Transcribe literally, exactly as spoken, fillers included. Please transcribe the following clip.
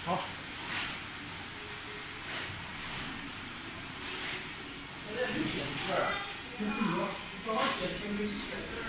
好。现在绿叶是这儿，就是有正好接情侣鞋。